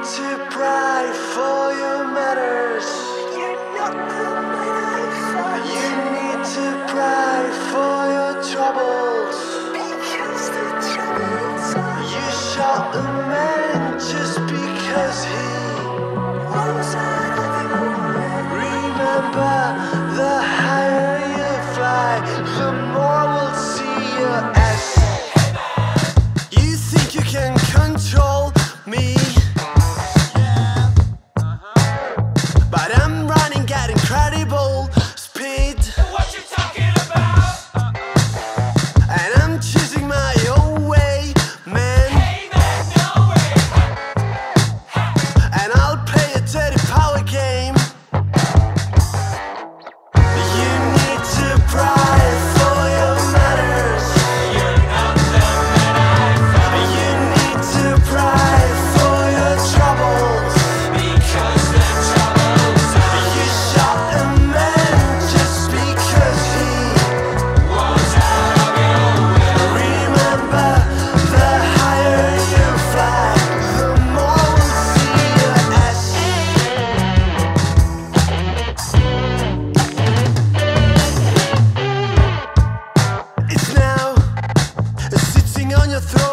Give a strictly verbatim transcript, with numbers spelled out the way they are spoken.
to pray for your matters. You're not the man I thought. You need to pray for your troubles. Because the troubles are. You shot a man just because he was out of your way. Remember, the higher you fly, the more we'll see your ass. You think you can control me? Yeah. Uh-huh. But I'm running at incredible speed. What you talking about? Uh-uh. And I'm choosing my own way, man. Hey man, no way. And I'll play a dirty power game. You need to pray for your matters. You're not the man I thought. You need to pray for your troubles. Because the troubles are. You shot a man just because he Was out of your will. remember, the higher you fly, the more we'll see your ass. It's now sitting on your throat.